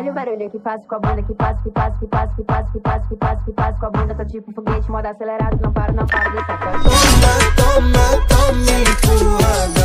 Olha o barulho que faço com a bunda, que faço, que faço, que faço, que faço, que faço, que faço, que faço com a bunda. Tô tipo foguete, modo acelerado, não paro, não paro de sacar. Toma, toma, toma, empurrada.